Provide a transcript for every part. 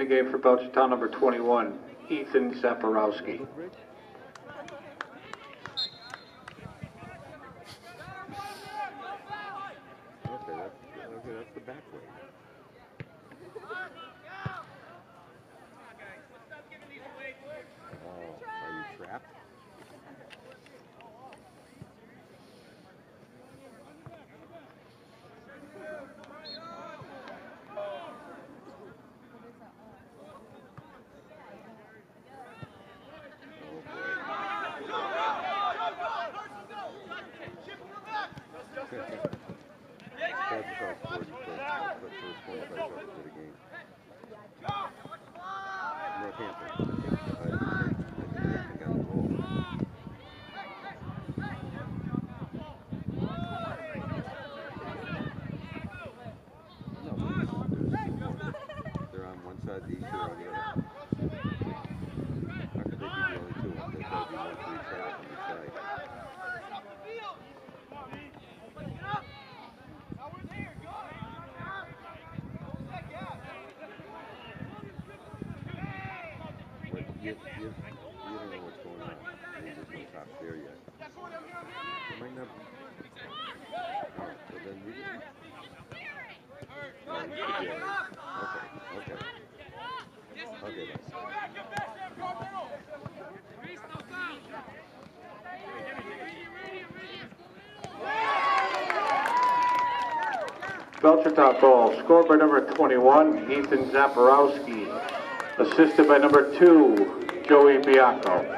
game for Belchertown, number 21, Ethan Zaporowski. Okay, that's the back way. Oh, are you trapped? You don't know what's going on. You're just not top there yet. It might not be. Oh, so then we can. No, you should be all right. Okay. Okay. Belchertown goal, scored by number 21, Ethan Zaporowski. Assisted by number 2, Joey Bianco.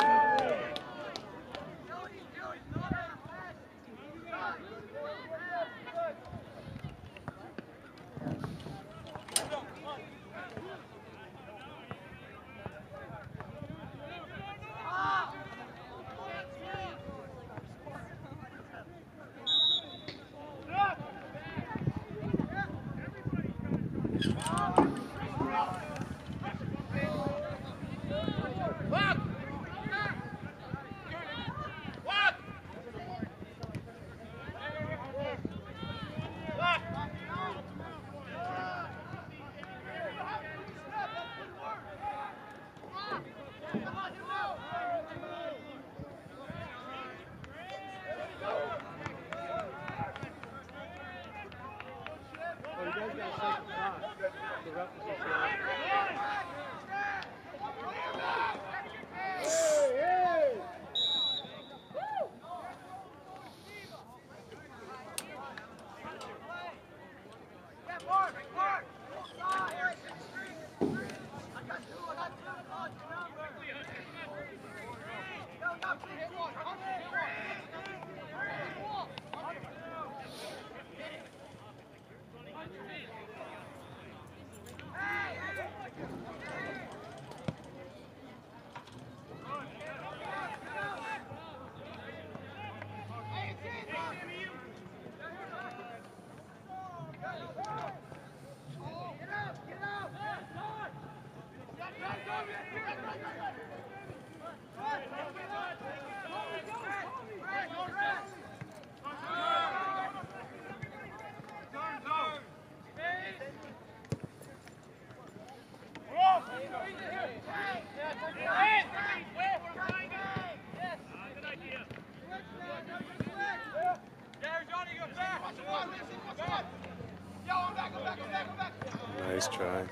Nice try.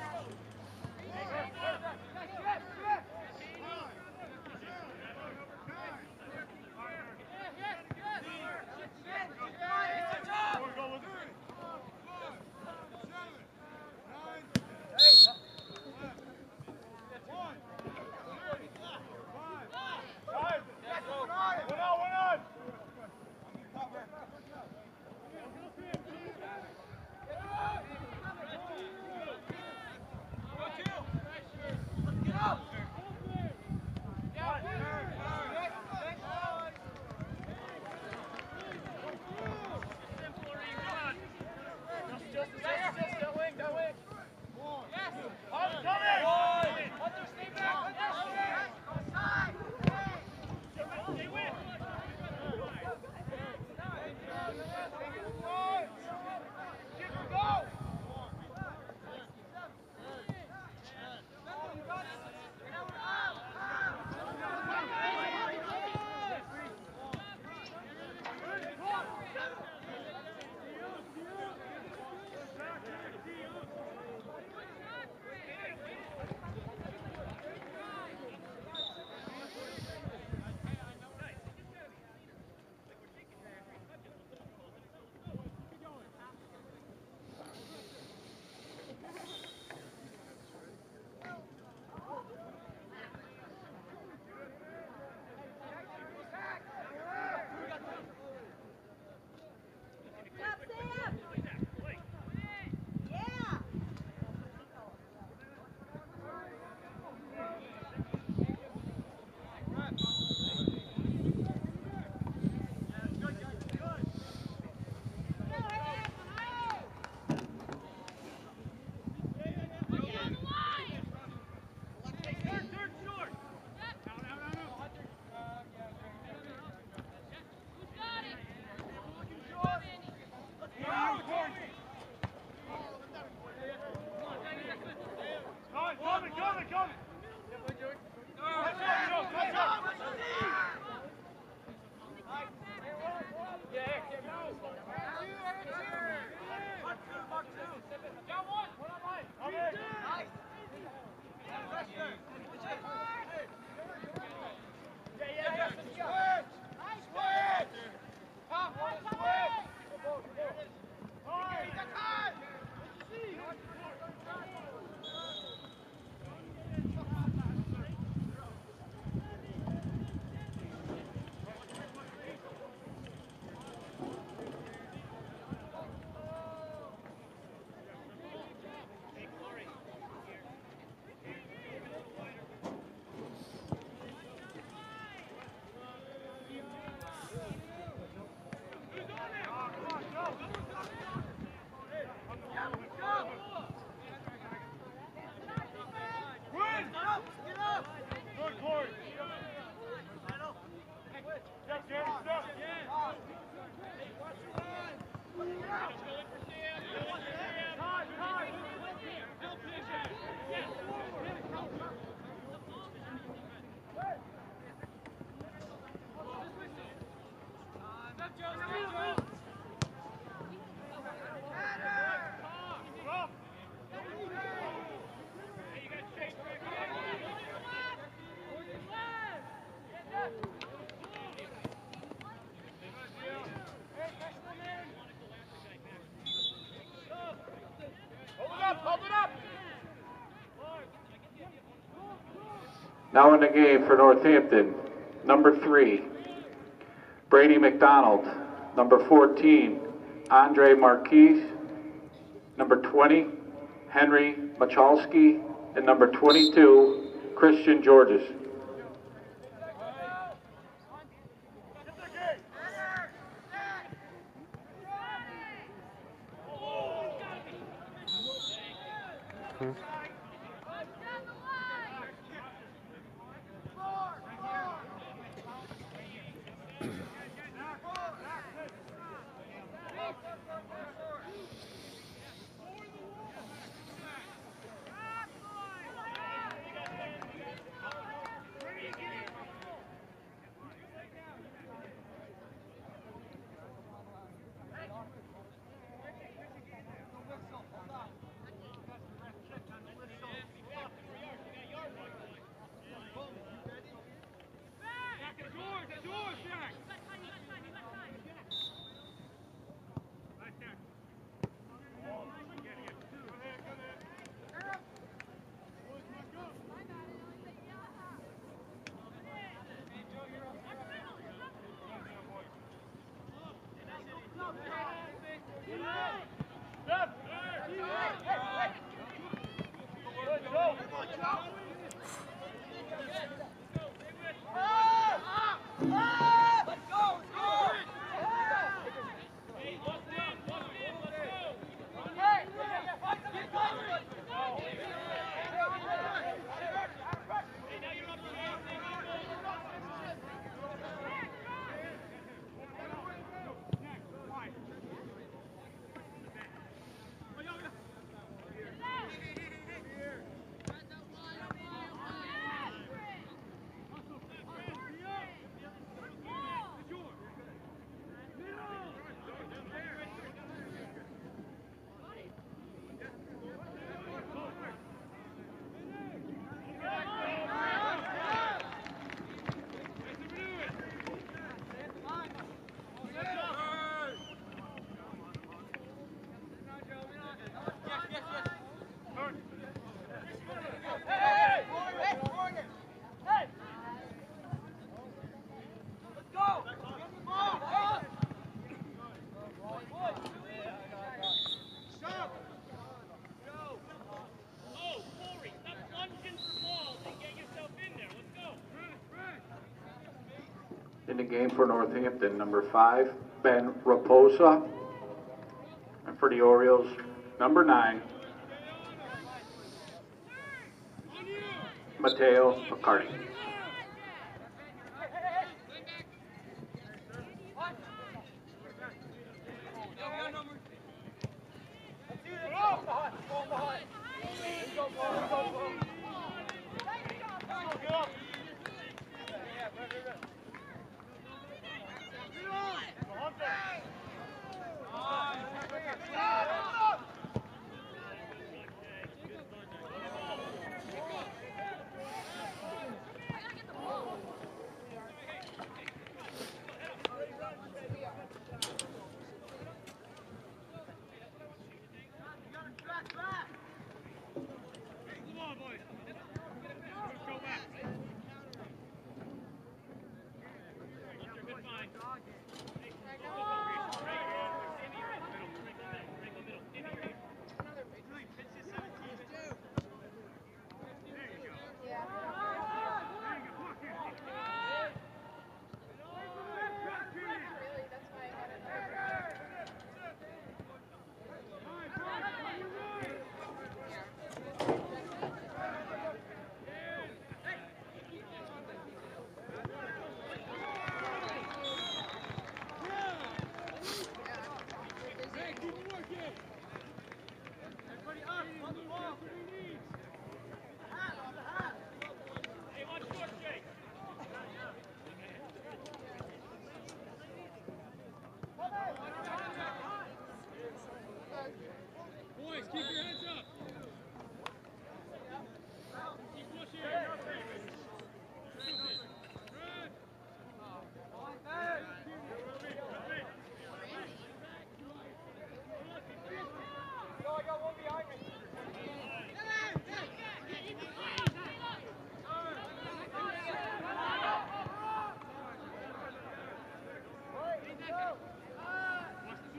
Now in the game for Northampton, number 3, Brady McDonald. Number 14, Andre Marquise. Number 20, Henry Machalski. And number 22, Christian Georges. In the game for Northampton, number 5, Ben Raposa. And for the Orioles, number 9, Mateo McCarty.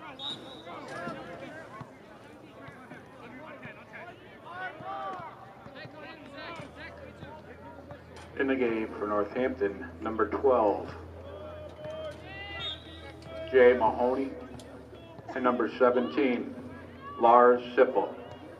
In the game for Northampton, number 12, Jay Mahoney, and number 17, Lars Sippel.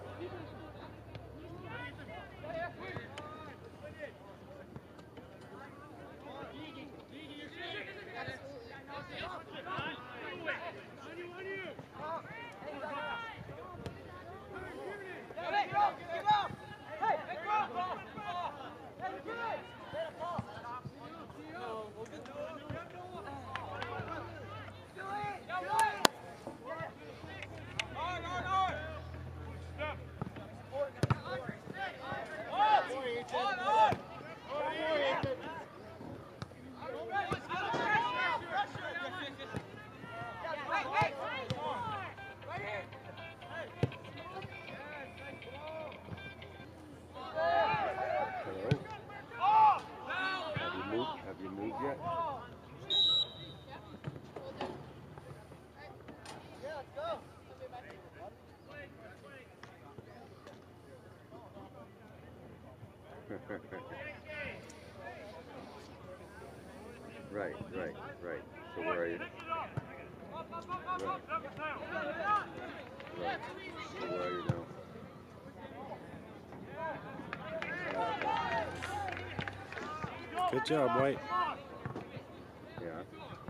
Have you moved yet? Right. So where are you? Right. So where are you now? Good job, White. Yeah.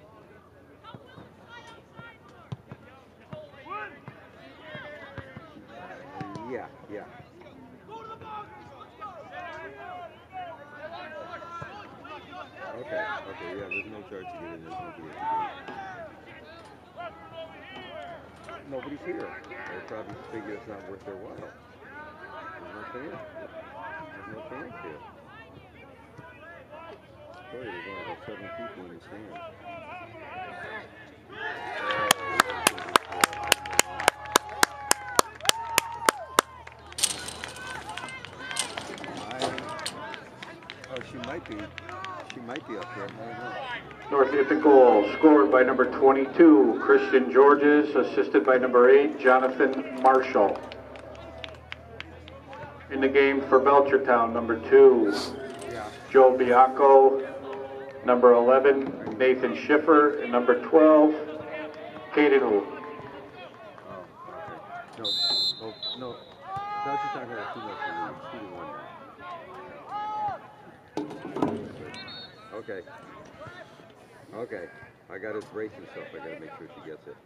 Yeah. Okay, yeah, there's no charge to get in, there's nobody at the gate. Nobody's here. They probably figure it's not worth their while. There's no fans here. Sorry, there's only about 7 people in the stand. She might be up there. I don't know. Northampton goal scored by number 22, Christian Georges, assisted by number 8, Jonathan Marshall. In the game for Belchertown, number 2, Joe Bianco, number 11, Nathan Schiffer, and number 12, Caden Hu. Oh, okay. No. Belchertown has 2 left to lose. 2-1 now. Okay. I got his racing stuff. I gotta make sure she gets it.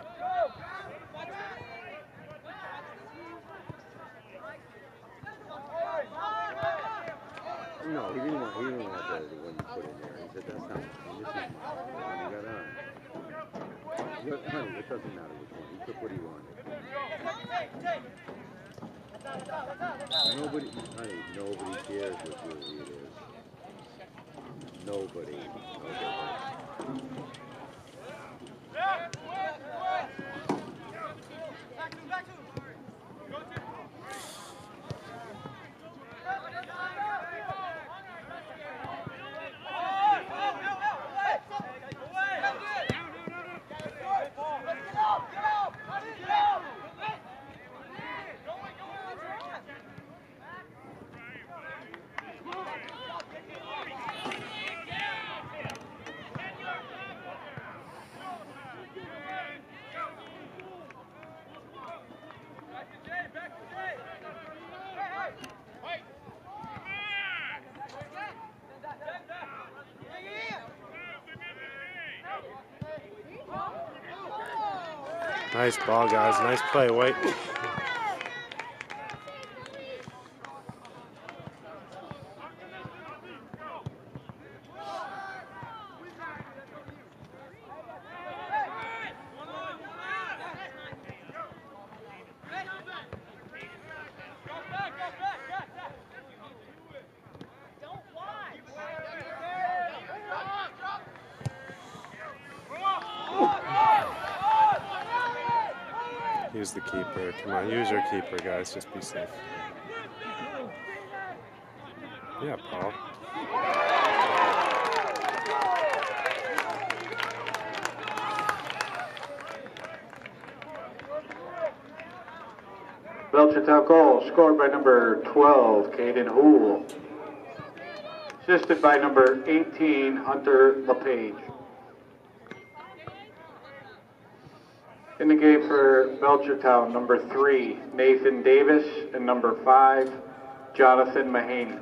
No, he didn't want the one you put in there. He said that's not. This is mine. The one you got on. Honey, it doesn't matter which one. He took what he wanted. Nobody cares what jewelry it is. Nobody. Okay. Nice ball, guys. Nice play, White. Use the keeper. Come on, use your keeper, guys. Just be safe. Yeah, Paul. Belchertown goal scored by number 12, Caden Houle. Assisted by number 18, Hunter LePage. In the game for Belchertown, number 3, Nathan Davis, and number 5, Jonathan Mahaney.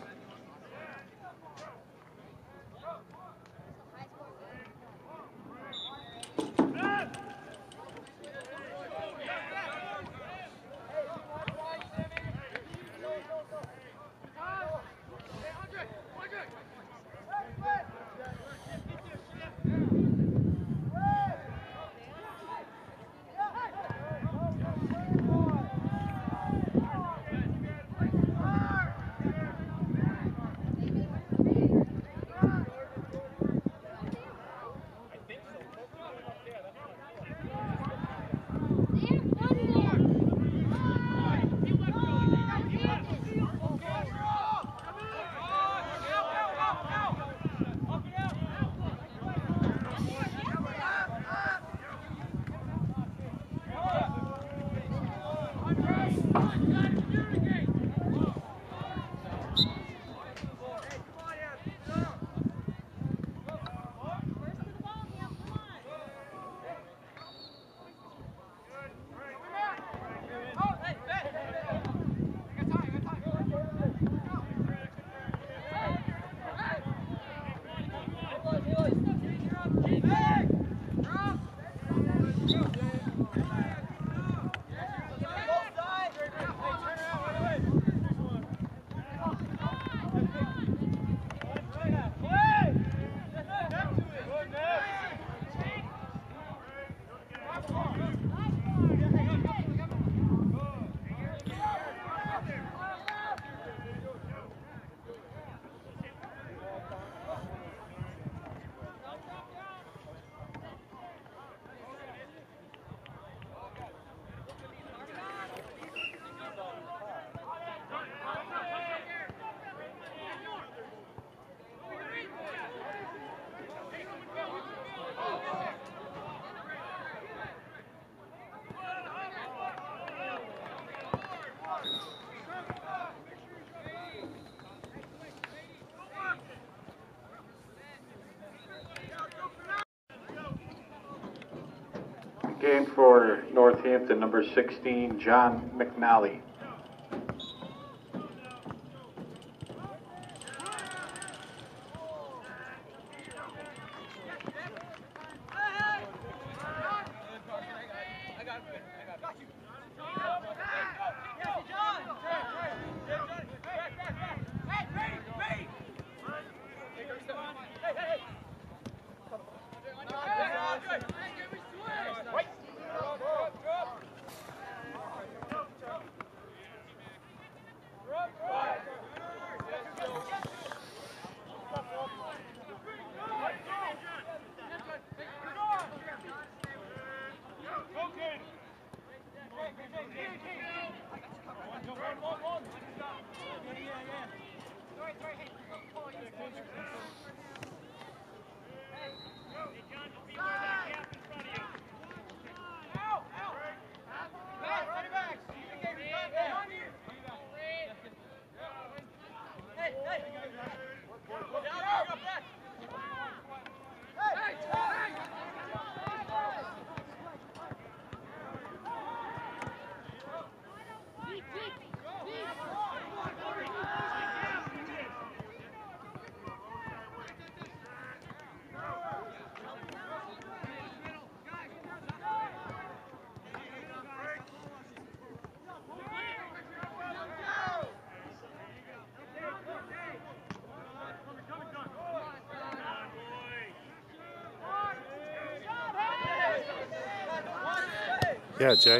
Game for Northampton, number 16, John McNally. Yeah, Jay.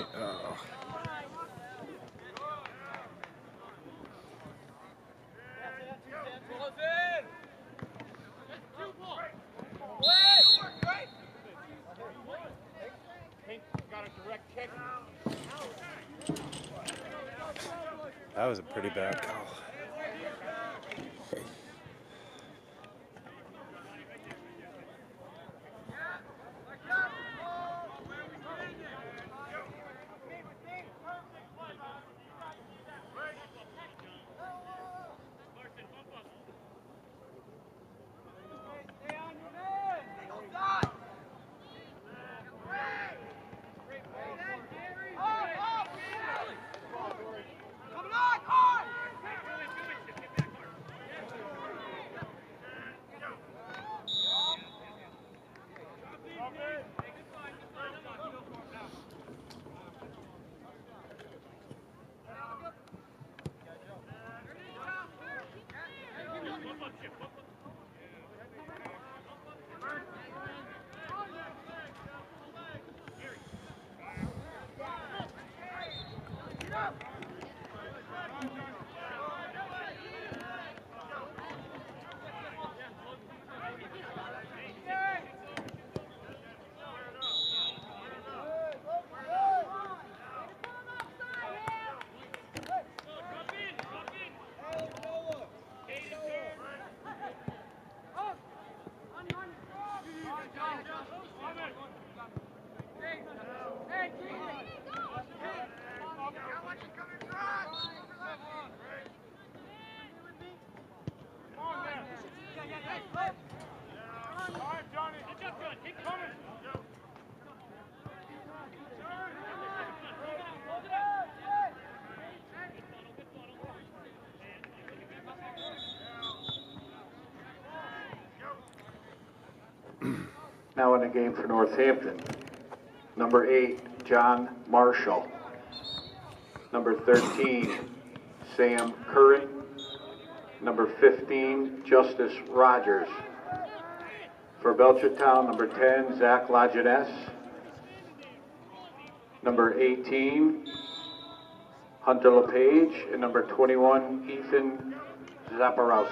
That was a pretty bad call. Now in the game for Northampton, number 8, John Marshall. Number 13, Sam Curran. Number 15, Justice Rogers. For Belchertown, number 10, Zach Lajeunesse. Number 18, Hunter LePage. And number 21, Ethan Zaporowski.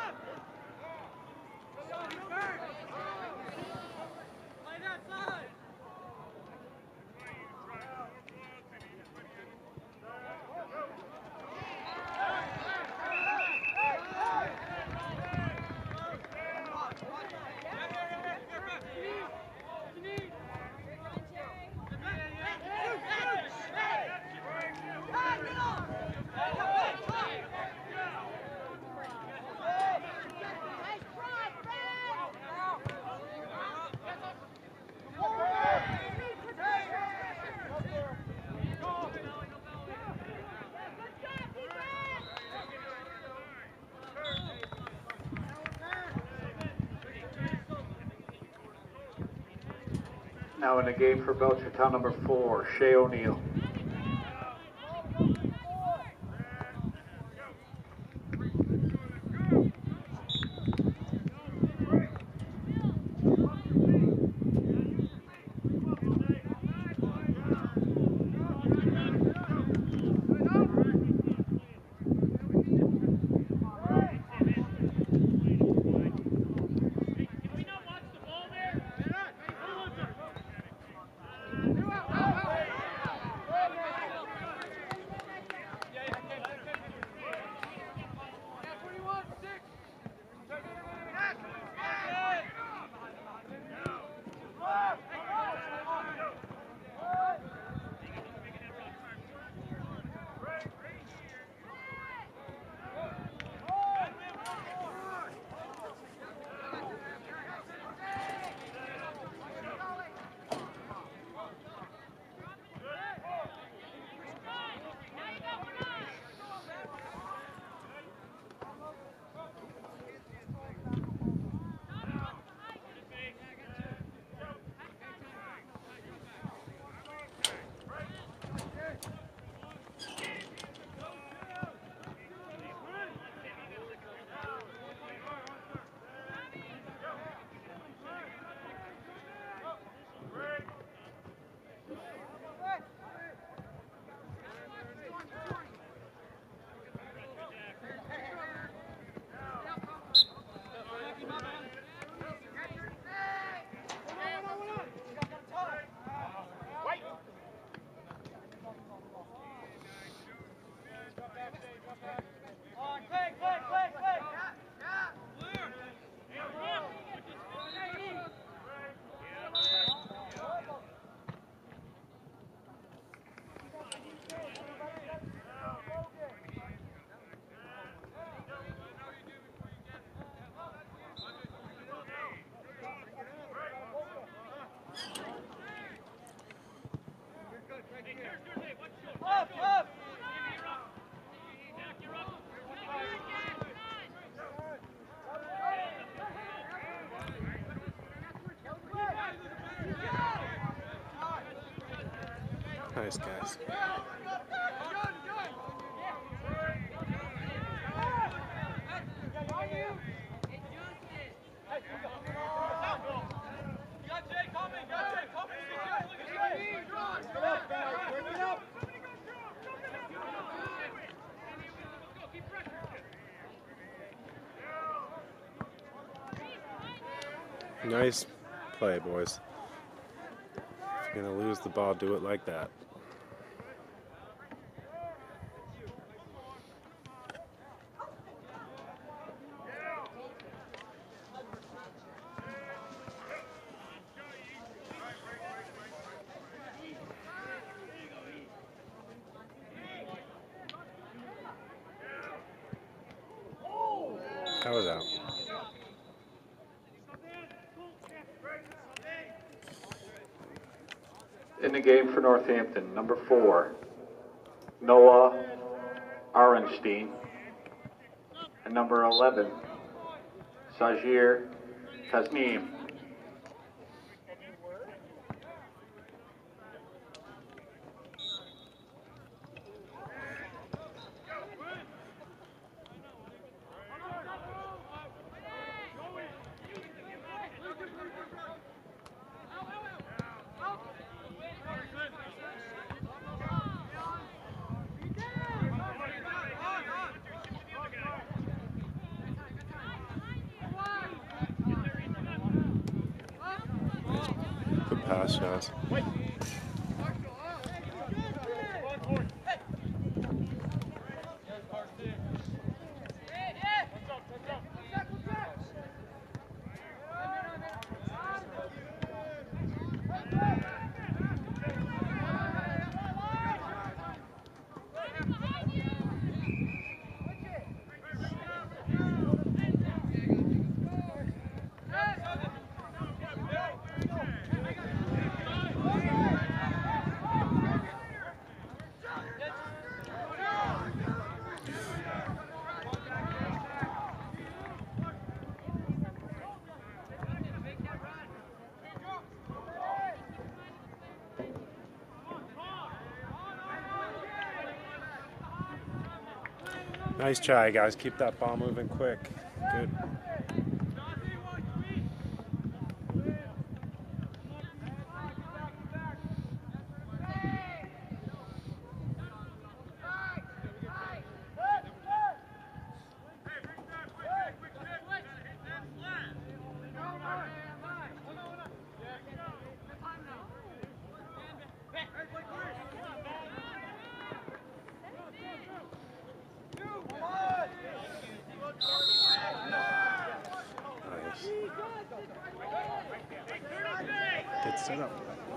Now in the game for Belchertown, number 4, Shea O'Neill. Nice, guys. Nice play, boys. If you're going to lose the ball, do it like that. That was out. In the game for Northampton, number 4, Noah Arenstein. And number 11, Sajir Tasneem. Good pass, shots. Nice try, guys. Keep that ball moving quick. Good. Good setup.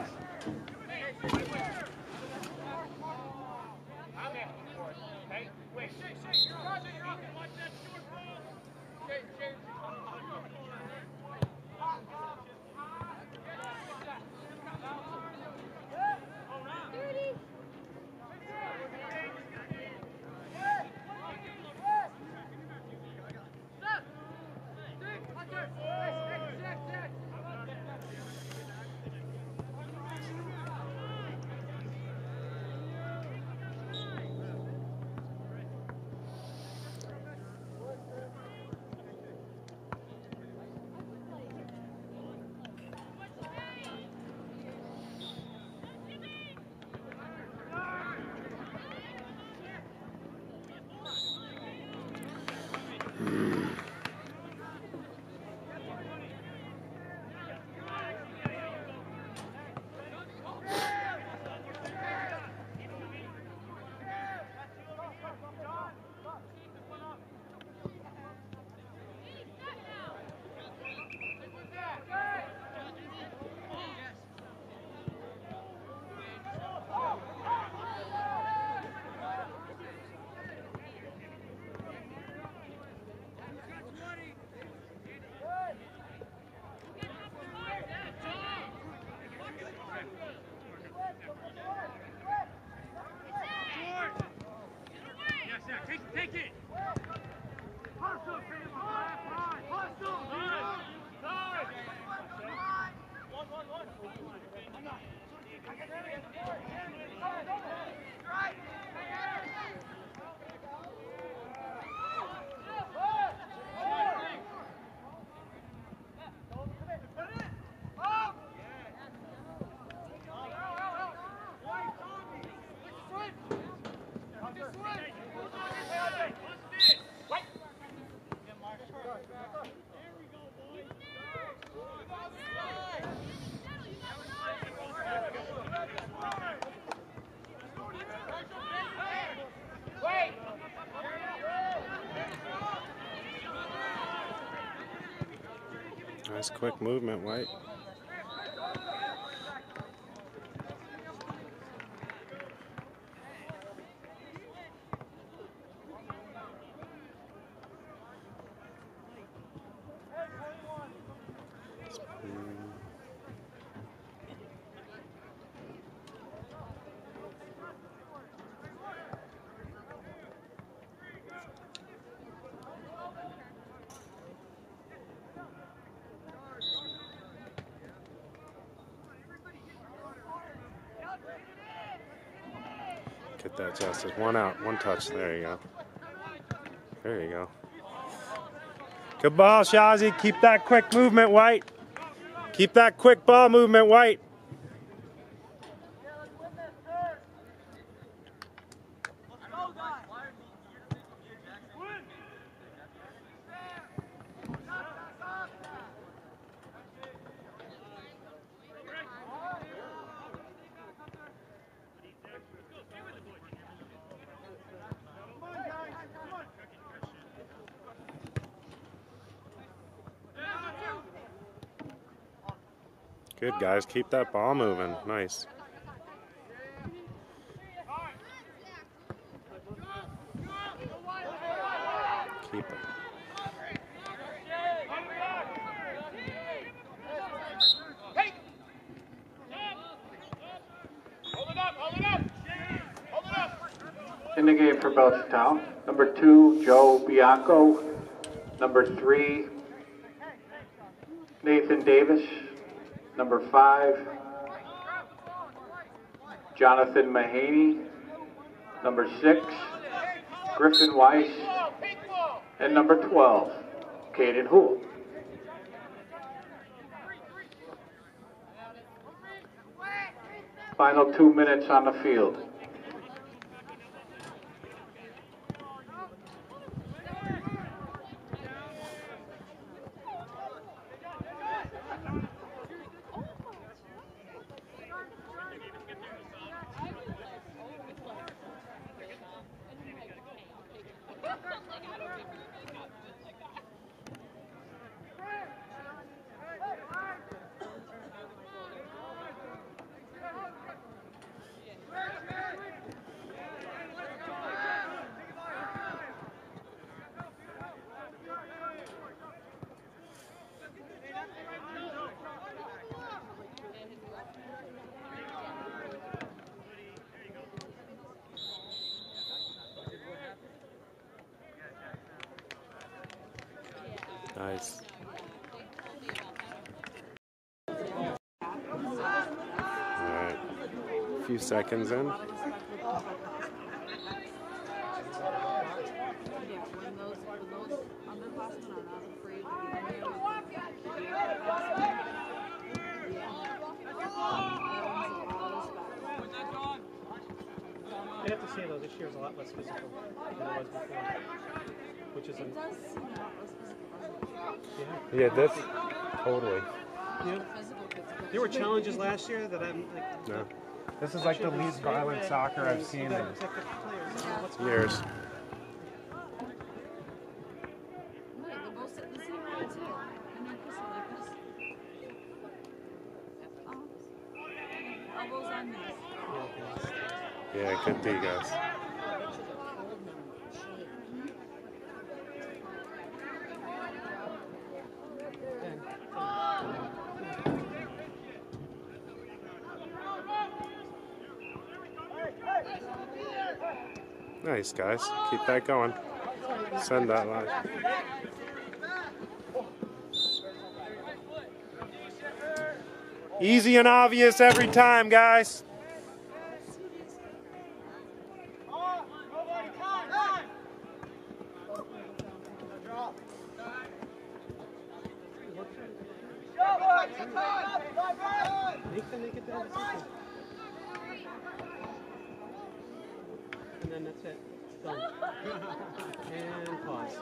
Take it! One. Nice quick movement, White. Get that, Justice. One out, one touch. There you go. There you go. Good ball, Shazi. Keep that quick movement, White. Keep that quick ball movement, White. Good, guys. Keep that ball moving. Nice. Keep it. In the game for Belchertown, number 2, Joe Bianco. Number 3, Nathan Davis. Number 5, Jonathan Mahaney. Number 6, Griffin Weiss. And number 12, Caden Houle. Final 2 minutes on the field. Nice. All right. A few seconds in. I have to say though, this year is a lot less physical than it was before, which is Yeah, that's totally. yeah. There were challenges last year that I'm like. No. This is like the least violent soccer I've seen in Years. Yeah, it could be, guys. Nice, guys. Keep that going. Send that line. Easy and obvious every time, guys. Make them make it down to something. And then that's it. Done. And pause.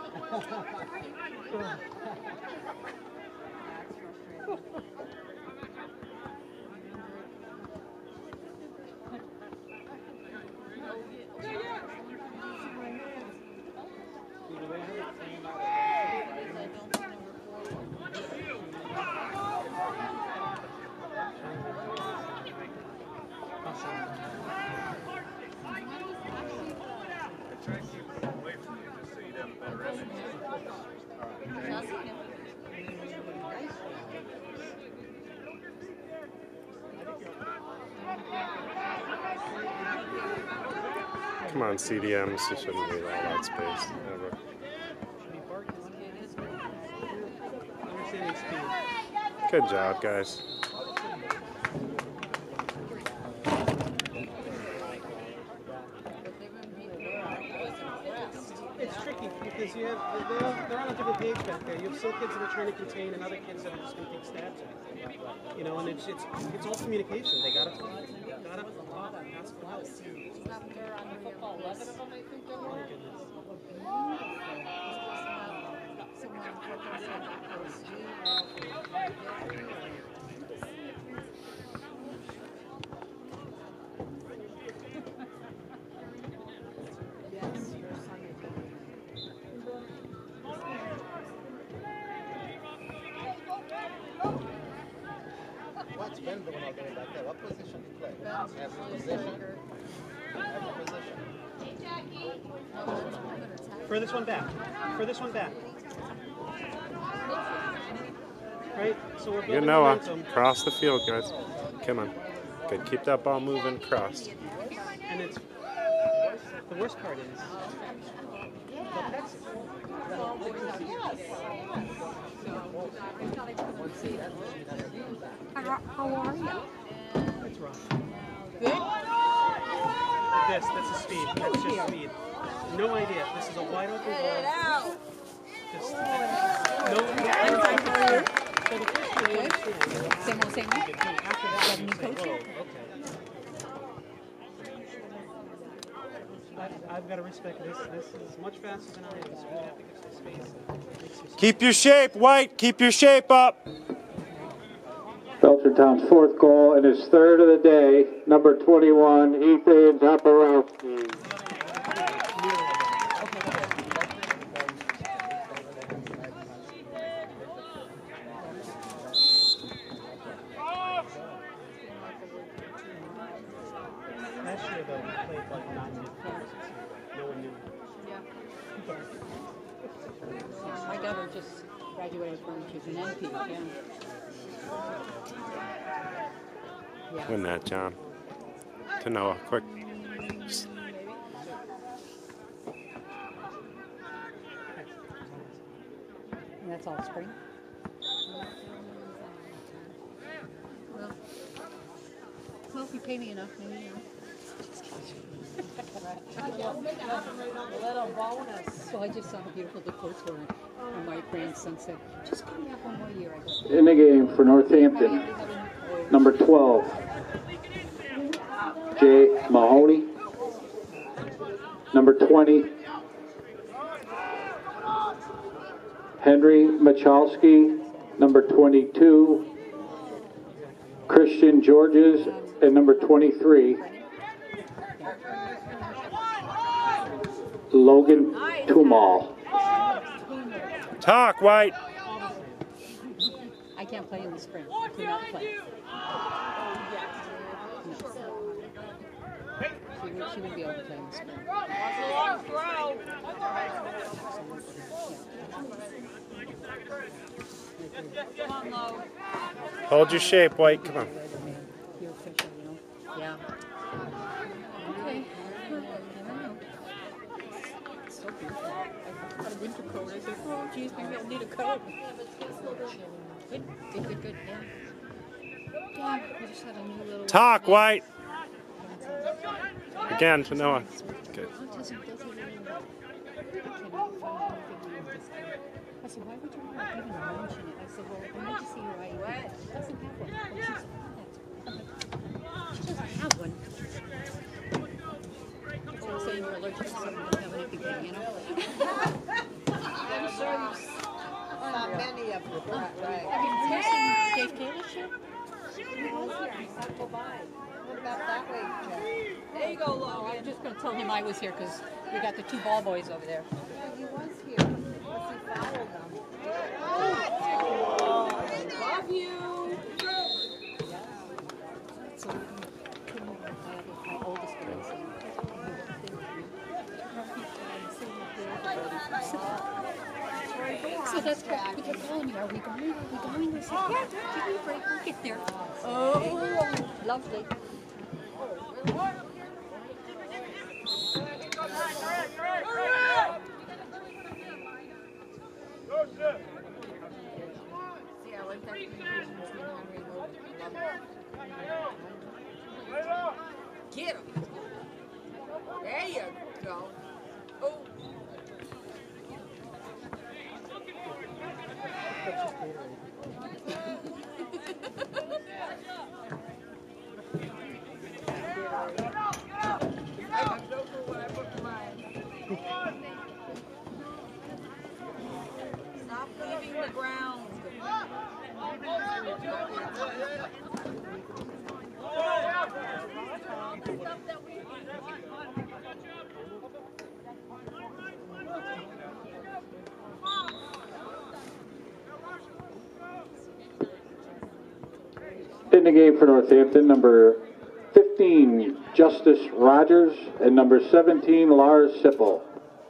Come on, CDMs. You shouldn't need all that space. Ever. Understanding speed. Good job, guys. It's tricky because you have they're on a different page back there. You have some kids that are trying to contain, and other kids that are just going to take stabs at it. You know, and it's all communication. They gotta ask for help. Oh my goodness. What's Ben doing out there back there? What position do you play? Every position? Every position. Furthest one back. Furthest one back. Right? So we're Good building Noah. momentum. Cross the field, guys. Come on. Good. Keep that ball moving. Cross. And it's the worst part is they'll pass it. How are you? It's rough. Good? That's a speed. That's just speed. No idea. This is a wide open ball. Just no idea. So the first thing you understand. Same old, same old. After that, you say, Coach whoa, here? okay. I've got to respect this. This is much faster than I am. So we have to get to the space. Keep your shape, White. Keep your shape up. Belchertown's fourth goal and his third of the day, number 21, Ethan Zaporowski. Last year, though, we played like 9 midfielders. No one knew. My daughter just graduated from, she's an NP, yeah. Win that, John. To Noah. Quick. And that's all spring? Well, if you pay me enough, maybe, you know. So I just saw how beautiful the courts were, and my grandson said, just come back one more year. I go, In the game for Northampton, number 12, Jay Mahoney. Number 20, Henry Machalski. Number 22, Christian Georges. And number 23, Logan Tumal. Talk, White. I can't play in the spring. I cannot play. No. She would be able to play in the spring. Hold your shape, White. Come on. You're official, you know? Yeah. Okay. I don't know. It's so beautiful. I got a winter coat. I said, oh, geez, maybe I'll need a coat. Good, good, yeah. Yeah, I just had a new little... Talk, White. Again to Noah. Good. Autism doesn't really... I said, why would you want to even mention it? I said, well, I need to see her IEP. She doesn't have one. Well, she doesn't have one. So I'm saying you're allergic to something you don't have anything to, you know? I'm sure you saw many of them, right? I mean, Dave Kalish here? He was here. I saw him go by. What about that way, Jeff? There you go, Oh, Logan. I'm just going to tell him I was here because we got the two ball boys over there. Yeah, he was here. Unless he fouled them. Love you. So my oldest girl. So that's correct. He kept calling me, are we going? Are we going? I said, yeah, give me a break. We'll get there. Oh, lovely. See, I like that communication between Henry and Logan. Love it. Get him. There you go. Oh. Stop leaving the ground. In the game for Northampton, number 15, Justice Rogers, and number 17, Lars Sippel.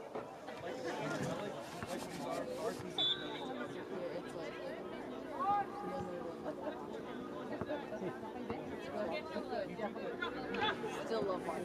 Still love watching.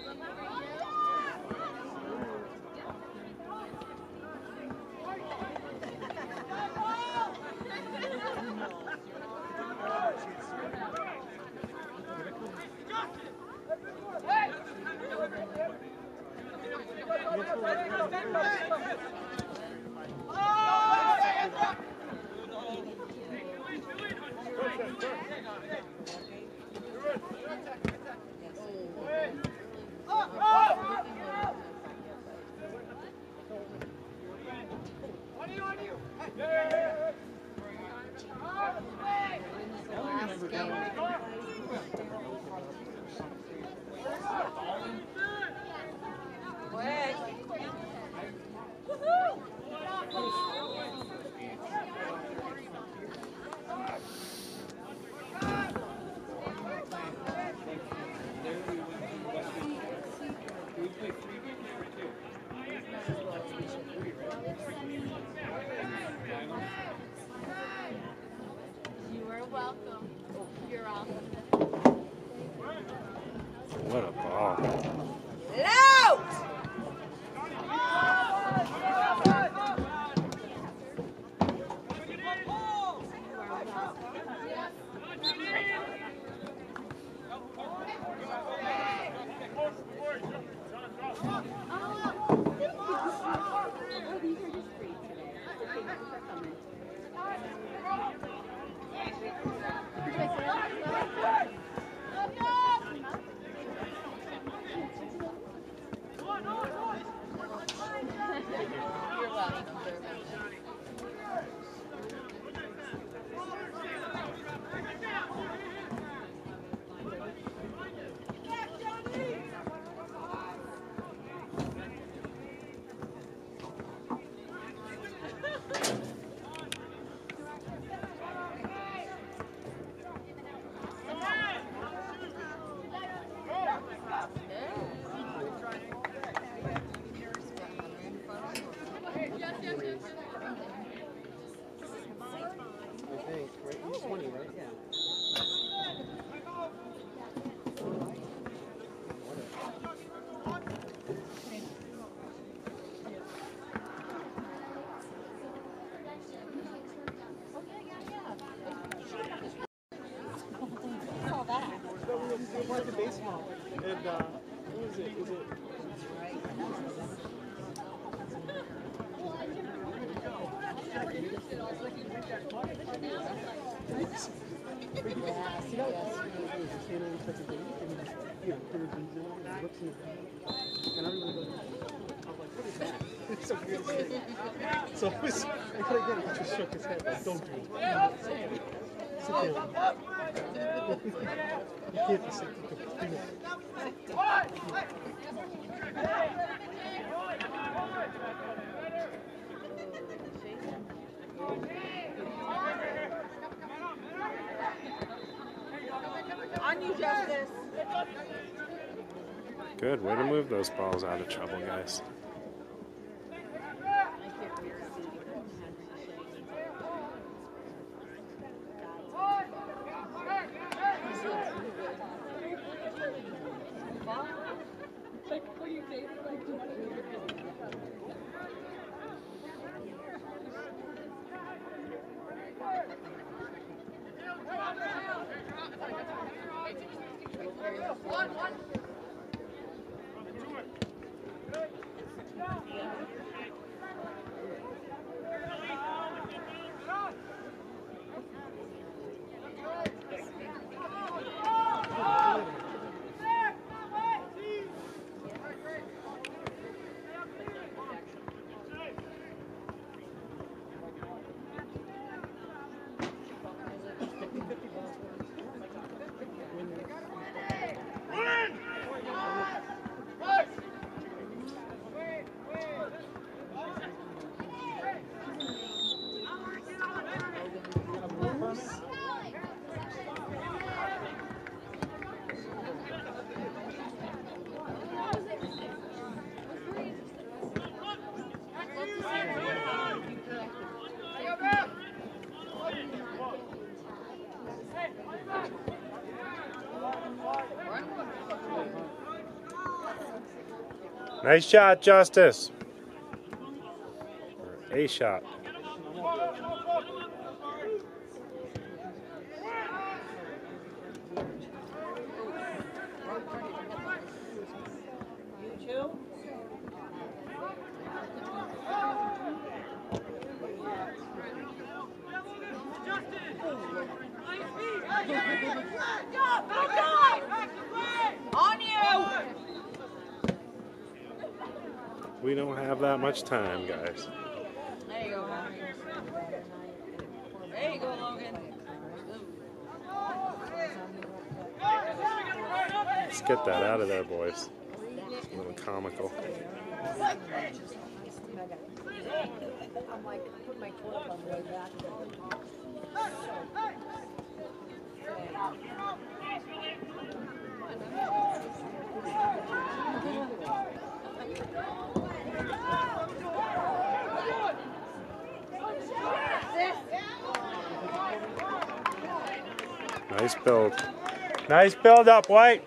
You are welcome. You're awesome. What a ball. Out! I think, right? He's 20, right? Yeah. We were playing baseball, and what was it? Was it? So weird. So it was, I couldn't get it. He just shook his head like, don't do it. Sit down. You can't be sick. On you, Justice. Good. Way to move those balls out of trouble, guys. Nice shot, Justice. Or a shot. On you! We don't have that much time, guys. There you go. There you go, Logan. Let's get that out of there, boys. It's a little comical. I'm like, put my foot up on the way back. Nice build. Nice build up, White.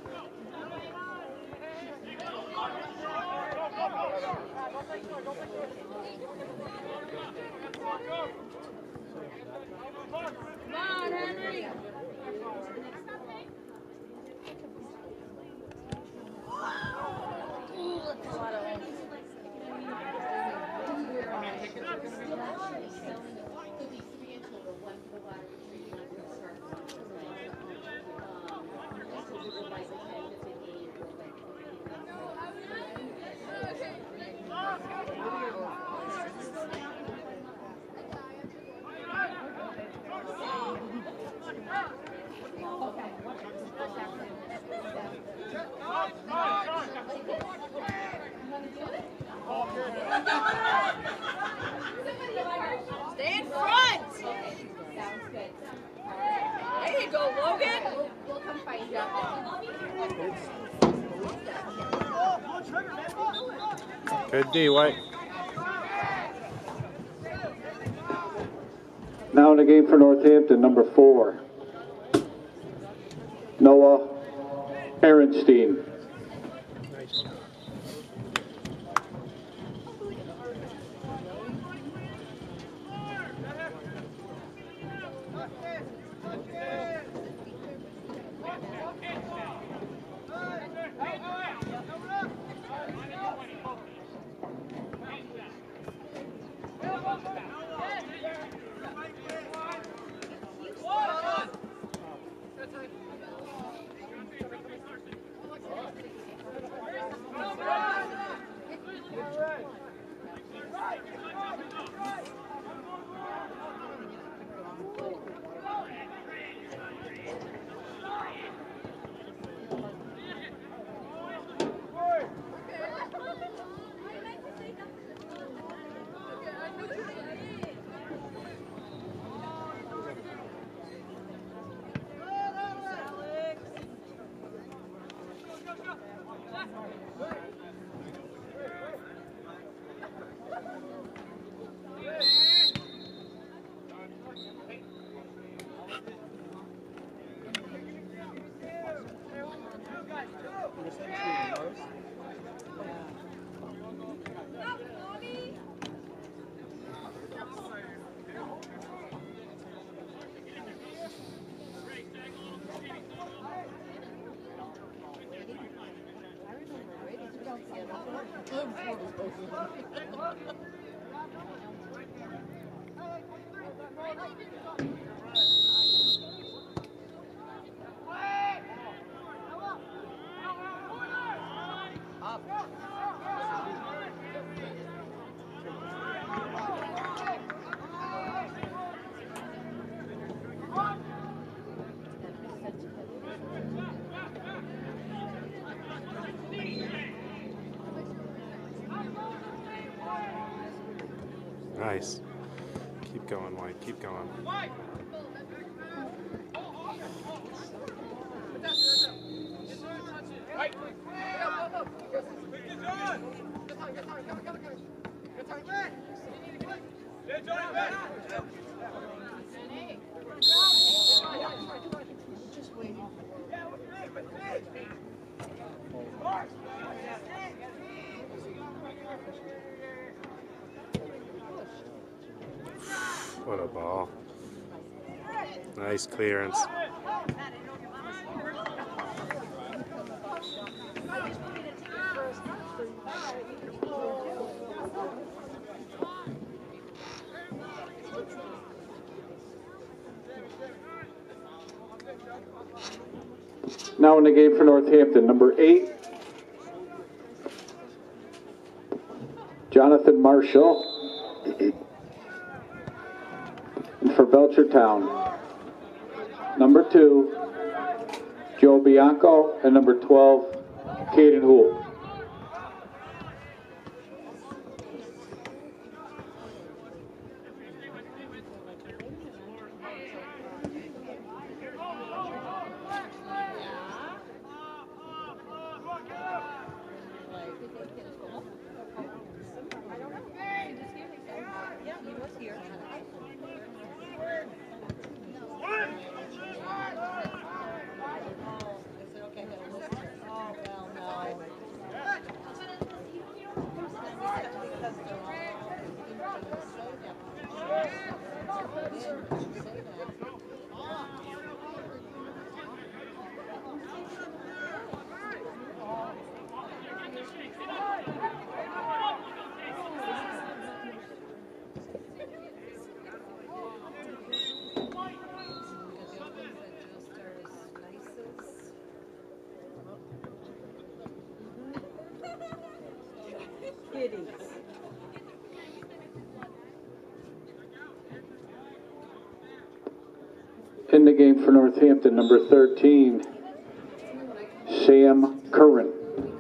Stay in front! There you go, Logan! We'll come fight you. Good D, White. Now in the game for Northampton, number 4, Noah Ehrenstein. Nice. Keep going, White. Keep going. What a ball. Nice clearance. Now in the game for Northampton, number 8, Jonathan Marshall. And for Belchertown, number 2, Joe Bianco, and number 12, Caden Houle. In the game for Northampton, number 13, Sam Curran.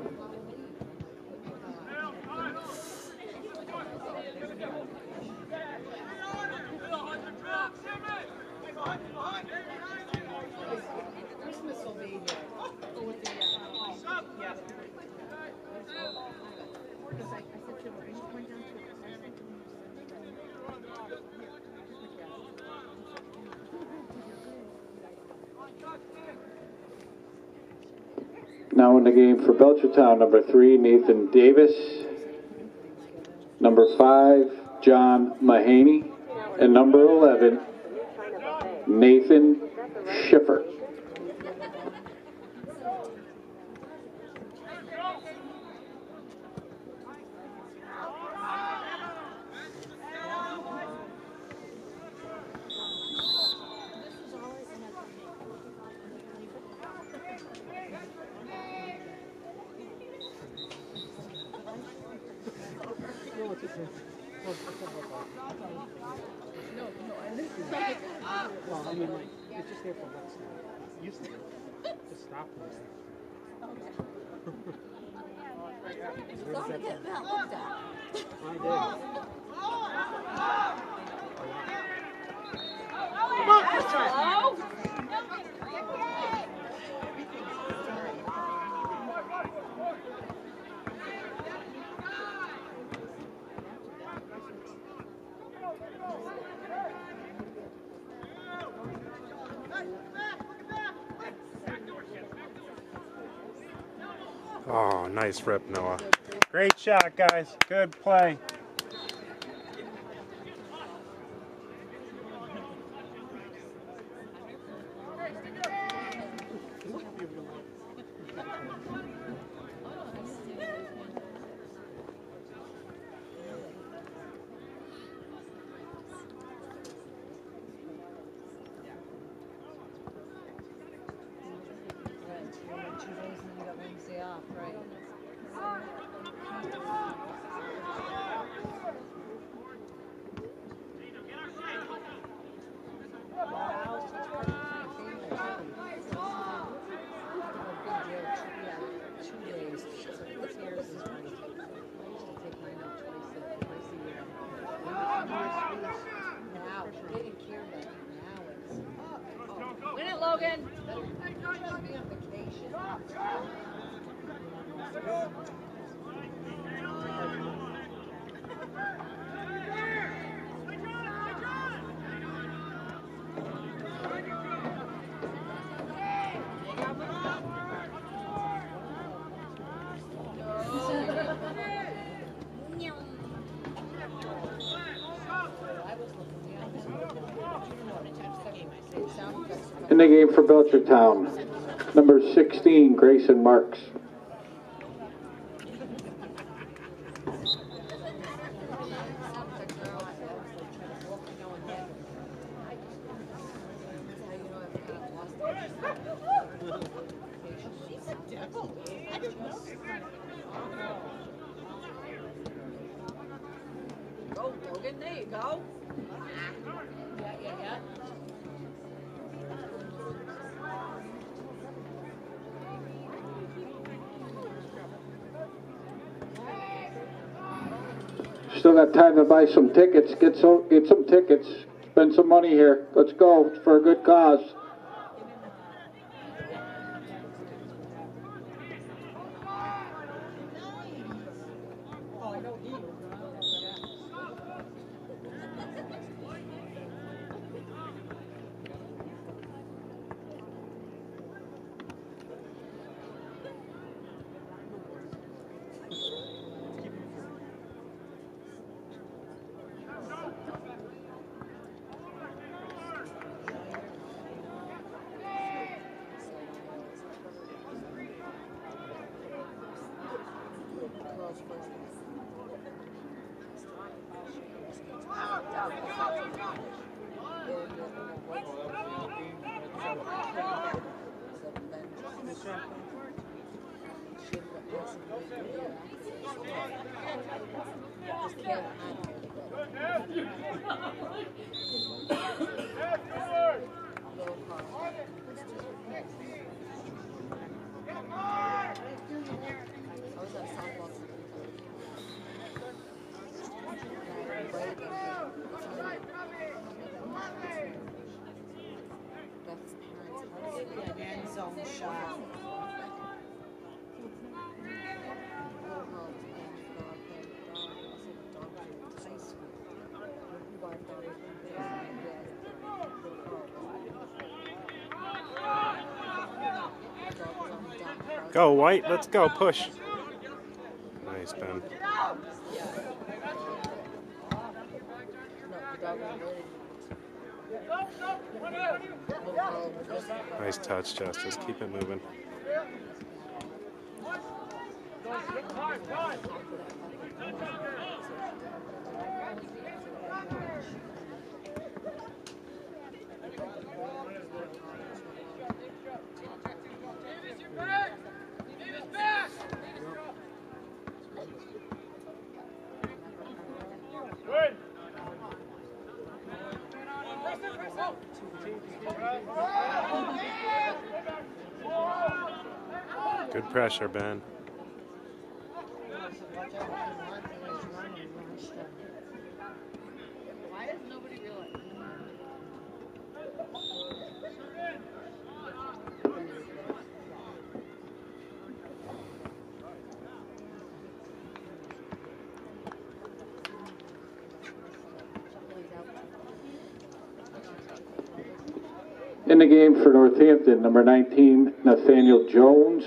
Now in the game for Belchertown, number 3, Nathan Davis. Number 5, John Mahaney. And number 11, Nathan Schiffer. Well, I mean, like, it's just there for what's used to. Just stop there. Don't get that looked at. I did. Oh, nice rip, Noah. Great shot, guys. Good play. Win it, Logan. In the game for Belchertown, number 16, Grayson Marks. Go, Logan, there you go. Yeah. Still got time to buy some tickets. Get some tickets. Spend some money here. Let's go. It's for a good cause. End zone shot. Go, White. Let's go. Push. Nice, Ben. Nice touch, Justice. Keep it moving. Good pressure, Ben. Why does nobody realize? In the game for Northampton, number 19, Nathaniel Jones.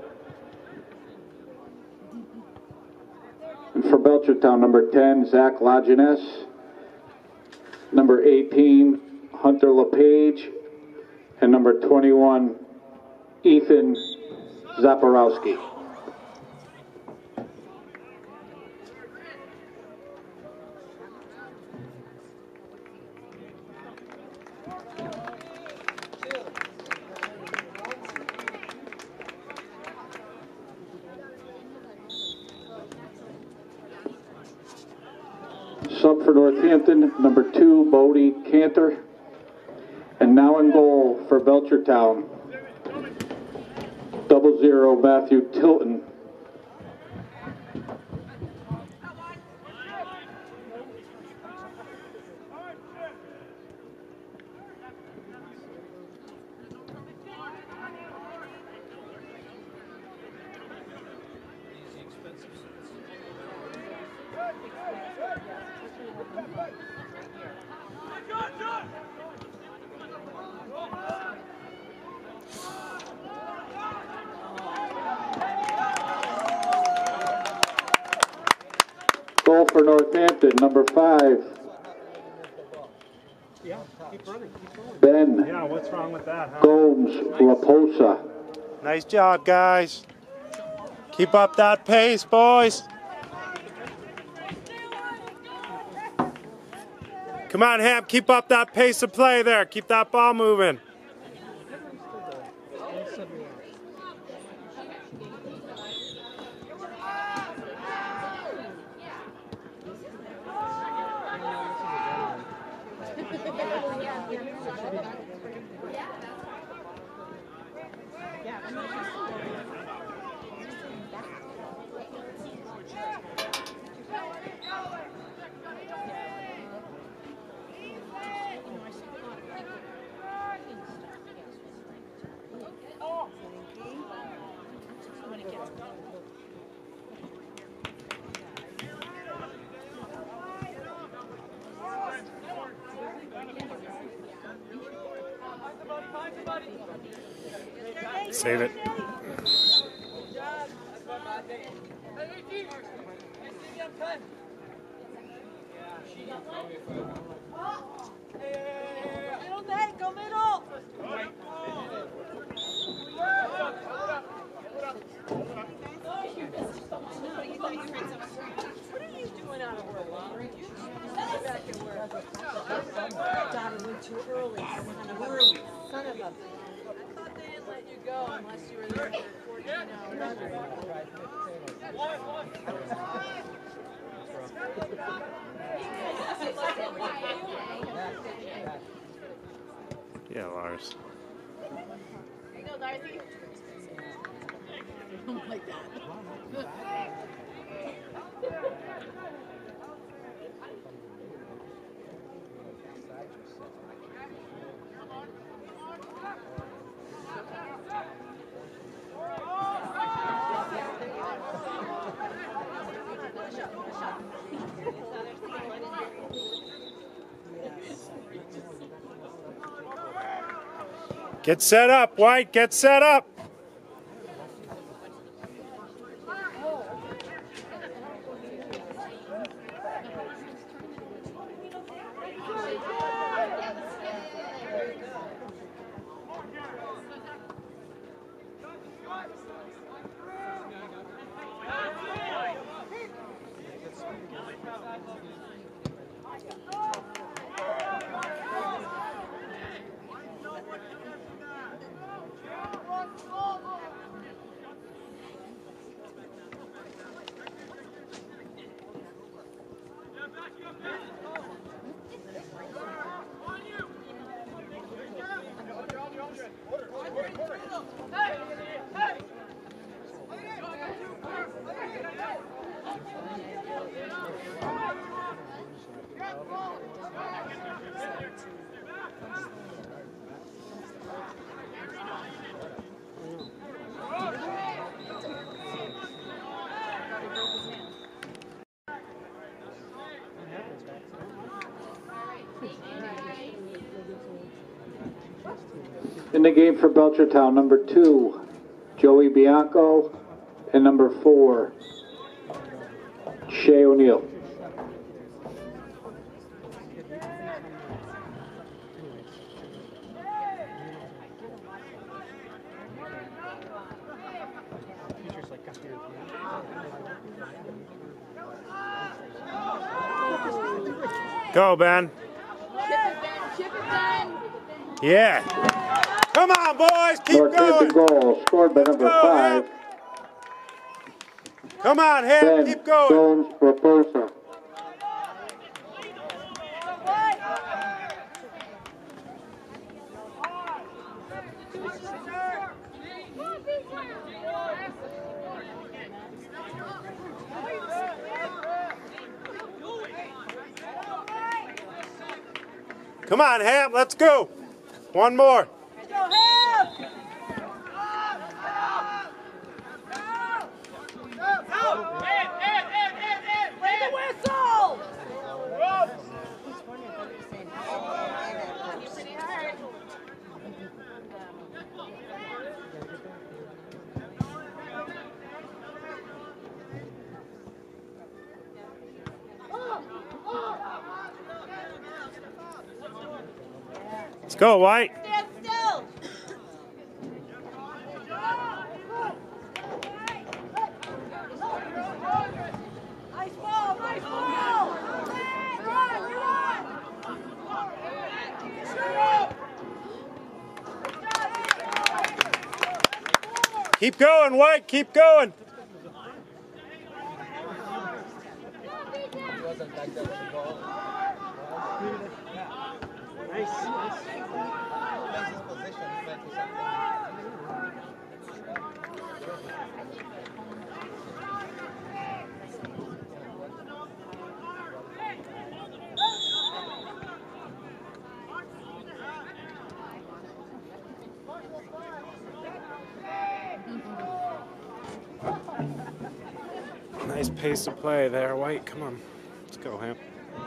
And for Belchertown, number 10, Zach Lajeunesse. Number 18, Hunter LePage. And number 21, Ethan Zaporowski. Sub for Northampton, number 2, Bodie Cantor. And now in goal for Belchertown, 00, Matthew Tilton. Goal for Northampton, number 5, Yeah, keep running, keep going. Ben Yeah, what's wrong with that, huh? Gomes Raposa. Nice job, guys. Keep up that pace, boys. Come on, Hamp, keep up that pace of play there. Keep that ball moving. Save it. Go middle! What are you doing out of work? Back at work. Daughter went too early. Son of a... I thought they didn't let you go unless you were there for 14 hours. Yeah, Lars. There you go, Darcy. I don't like that. Get set up, White. Get set up. In the game for Belchertown, number 2, Joey Bianco, and number 4, Shea O'Neill. Go, Ben. Chip it, Ben. Yeah. Come on, boys. Keep Northampton going. goal scored by number go, 5, Come on, Hamp. Ben Keep going. Gomes Raposa. Come on, Hamp. Let's go. One more. go, White. Stand still. Nice ball, nice ball. Keep going, White. Keep going. He wasn't like that with the ball. Nice. That's his position. He went to something. Nice pace of play there, White. Come on. Let's go, Hamp.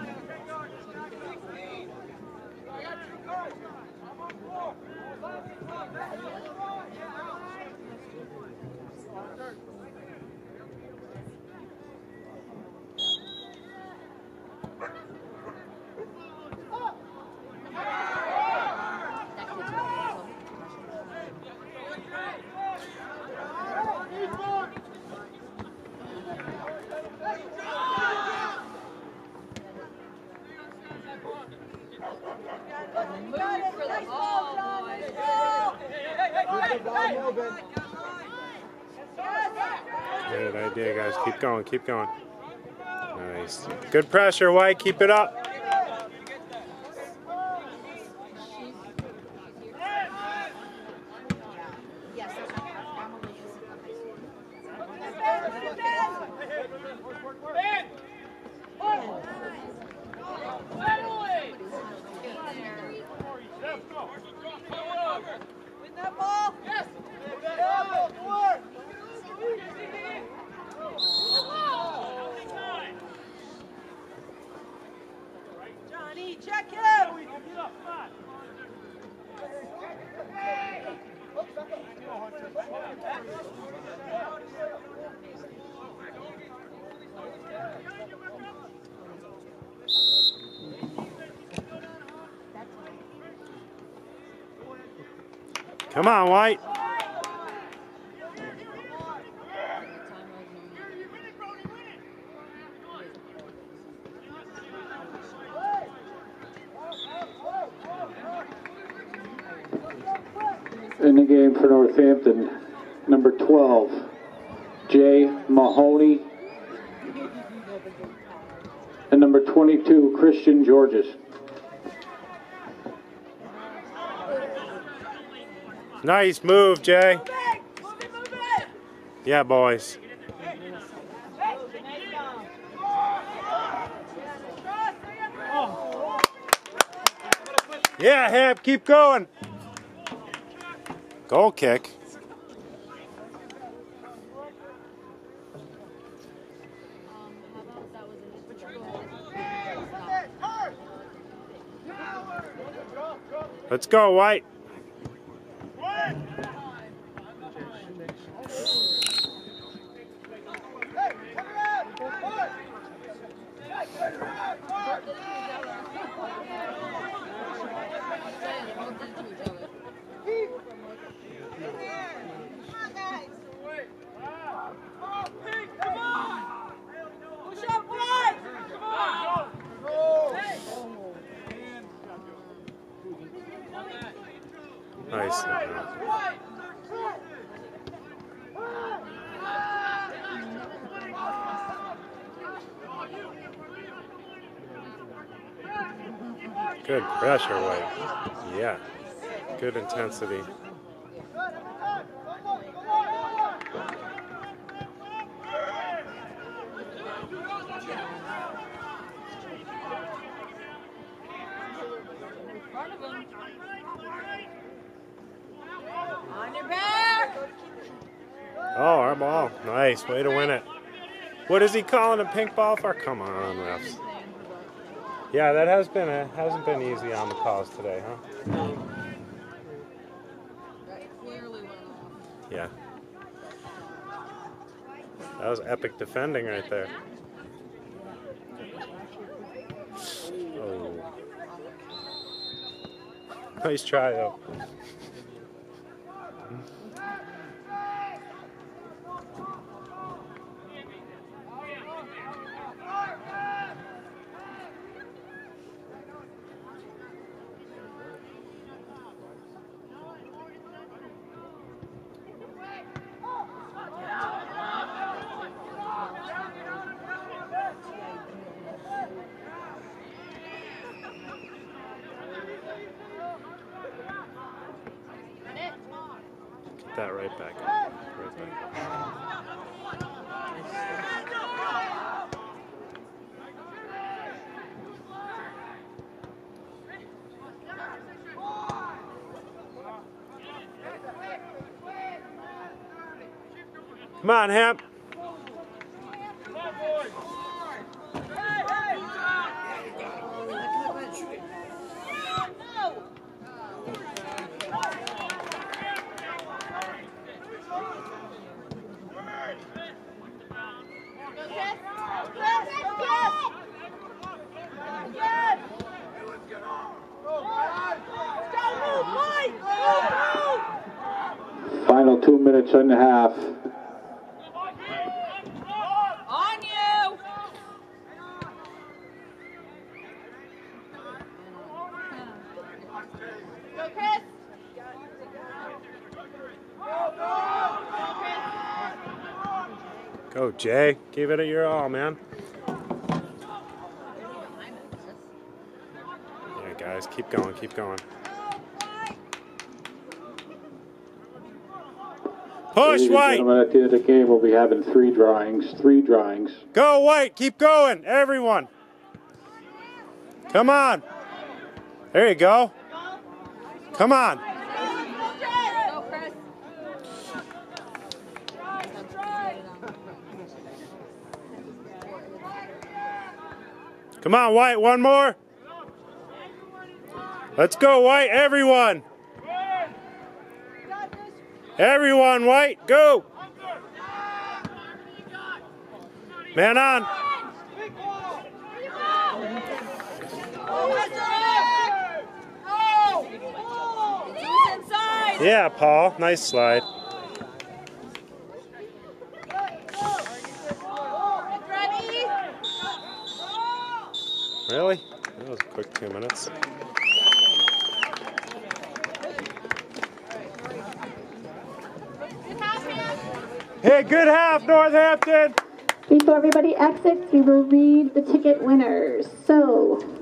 Good idea, guys. Keep going, keep going. Nice. Good pressure, White. Keep it up. Check him! Come on, White. In the game for Northampton, number 12, Jay Mahoney, and number 22, Christian Georges. Nice move, Jay. Yeah, boys. Yeah, Hamp, keep going. Goal kick. Let's go, White. Nice. Good pressure, White. Yeah. Good intensity. On your back! Oh, our ball. Nice. Way to win it. What is he calling a pink ball for? Come on, refs. Yeah, that hasn't been easy on the calls today, huh? Yeah. That was epic defending right there. Oh. Nice try, though. Get that right back. Right back. Come on, Hemp. Final 2 minutes and a half. On you! Go, Chris! Go, Jay. Give it your all, man. Yeah, guys, keep going, keep going. Push, Ladies and White! gentlemen, at the end of the game, we'll be having three drawings. Go, White! Keep going, everyone! Come on! There you go. Come on! Go, Chris! Come on, White, one more! Let's go, White, everyone! Everyone, White, go! Man on! Yeah, Paul, nice slide. Really? That was a quick 2 minutes. Hey, good half, Northampton! Before everybody exits, we will read the ticket winners. So,